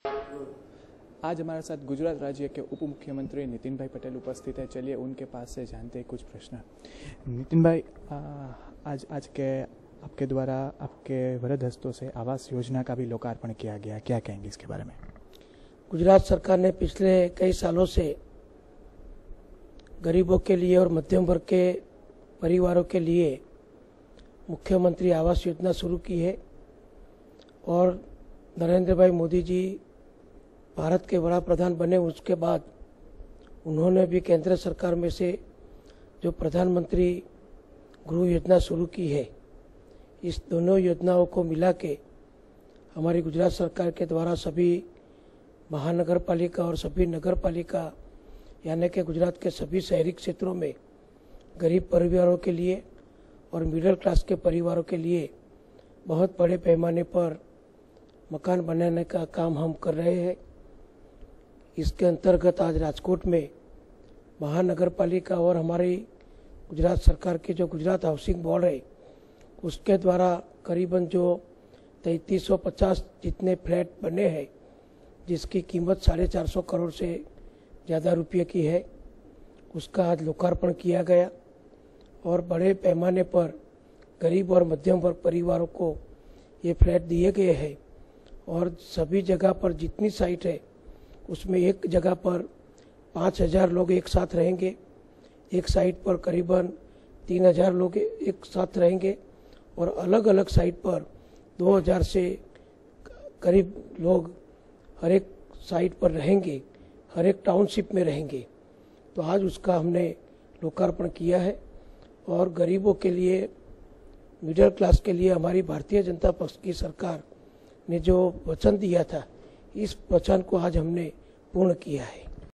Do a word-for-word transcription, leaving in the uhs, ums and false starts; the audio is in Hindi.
आज हमारे साथ गुजरात राज्य के उप मुख्यमंत्री नितिन भाई पटेल उपस्थित है। चलिए उनके पास से जानते हैं कुछ प्रश्न। नितिन भाई, आज आज के आपके द्वारा आपके वरद हस्तों से आवास योजना का भी लोकार्पण किया गया, क्या कहेंगे इसके बारे में? गुजरात सरकार ने पिछले कई सालों से गरीबों के लिए और मध्यम वर्ग के परिवारों के लिए मुख्यमंत्री आवास योजना शुरू की है और नरेंद्र भाई मोदी जी भारत के बड़ा प्रधान बने उसके बाद उन्होंने भी केंद्र सरकार में से जो प्रधानमंत्री गृह योजना शुरू की है, इस दोनों योजनाओं को मिला के हमारी गुजरात सरकार के द्वारा सभी महानगर पालिका और सभी नगर पालिका यानी कि गुजरात के सभी शहरी क्षेत्रों में गरीब परिवारों के लिए और मिडिल क्लास के परिवारों के लिए बहुत बड़े पैमाने पर मकान बनाने का काम हम कर रहे हैं। इसके अंतर्गत आज राजकोट में महानगर पालिका और हमारी गुजरात सरकार के जो गुजरात हाउसिंग बोर्ड है उसके द्वारा करीबन जो तैंतीस सौ पचास जितने फ्लैट बने हैं जिसकी कीमत साढ़े चार सौ करोड़ से ज़्यादा रुपये की है, उसका आज लोकार्पण किया गया और बड़े पैमाने पर गरीब और मध्यम वर्ग परिवारों को ये फ्लैट दिए गए हैं। और सभी जगह पर जितनी साइट है उसमें एक जगह पर पाँच हजार लोग एक साथ रहेंगे, एक साइट पर करीबन तीन हजार लोग एक साथ रहेंगे और अलग अलग साइट पर दो हजार से करीब लोग हर एक साइट पर रहेंगे, हर एक टाउनशिप में रहेंगे। तो आज उसका हमने लोकार्पण किया है और गरीबों के लिए, मिडिल क्लास के लिए हमारी भारतीय जनता पक्ष की सरकार ने जो वचन दिया था, इस वचन को आज हमने पूर्ण किया है।